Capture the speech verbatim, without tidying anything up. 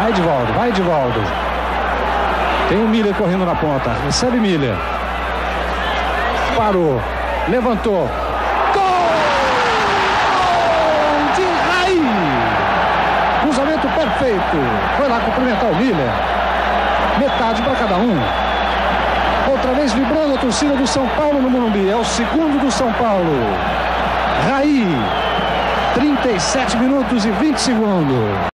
Vai Edivaldo, vai Edivaldo. Tem o Miller correndo na ponta. Recebe Miller. Parou. Levantou. Gol! Gol de Raí! Cruzamento perfeito. Foi lá cumprimentar o Miller. Metade para cada um. Outra vez vibrando a torcida do São Paulo no Morumbi. É o segundo do São Paulo. Raí. trinta e sete minutos e vinte segundos.